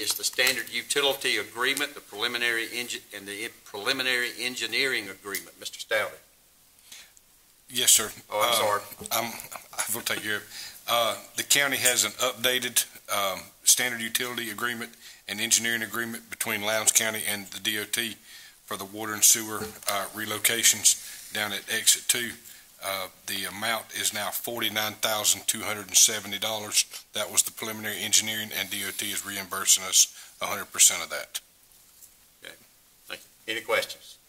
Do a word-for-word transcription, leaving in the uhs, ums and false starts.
is the standard utility agreement, the preliminary engi and the preliminary engineering agreement. Mister Stoughton. Yes, sir. Oh, I'm uh, sorry. I'm, I will take care of it. Uh, the county has an updated um, standard utility agreement and engineering agreement between Lowndes County and the D O T for the water and sewer uh, relocations down at exit two. Uh, the amount is now forty-nine thousand two hundred seventy dollars. That was the preliminary engineering, and D O T is reimbursing us one hundred percent of that. Okay. Thank you. Any questions?